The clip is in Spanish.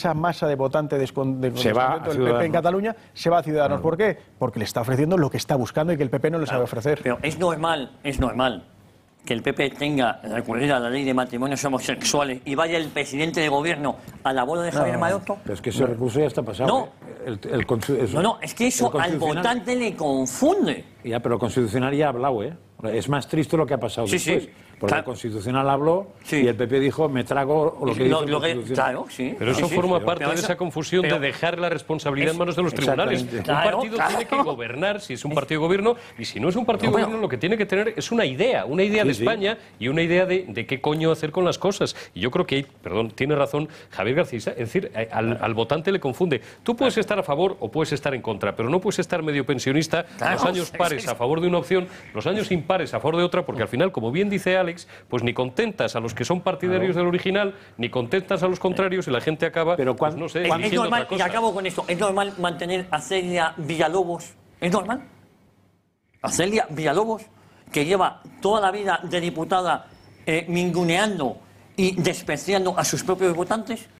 mucha masa de votantes Se va del PP en Cataluña se va a Ciudadanos. ¿Por qué? Porque le está ofreciendo lo que está buscando y que el PP no le sabe ofrecer. Pero es normal que el PP tenga recurrir a la ley de matrimonios homosexuales y vaya el presidente de gobierno a la boda de Javier Maroto. Pero es que ese recurso ya está pasado. No. Es que eso al votante le confunde. Ya, pero el Constitucional ya ha hablado, ¿eh? Es más triste lo que ha pasado después. Porque el Constitucional habló y el PP dijo, me trago lo que dice el Constitucional. Claro, sí. Pero eso forma parte de esa confusión de dejar la responsabilidad en manos de los tribunales. Un partido tiene que gobernar, si es un partido de gobierno, y si no es un partido de gobierno, lo que tiene que tener es una idea de España y una idea de qué coño hacer con las cosas. Y yo creo que, tiene razón Javier García, es decir, al votante le confunde. Tú puedes estar a favor o puedes estar en contra, pero no puedes estar medio pensionista, los años pares a favor de una opción, los años impares a favor de otra, porque al final, como bien dice Alex, pues ni contentas a los que son partidarios del original, ni contentas a los contrarios, y la gente acaba, pues, no sé, es normal, y acabo con esto, es normal mantener a Celia Villalobos, ¿es normal? A Celia Villalobos, que lleva toda la vida de diputada ninguneando y despreciando a sus propios votantes.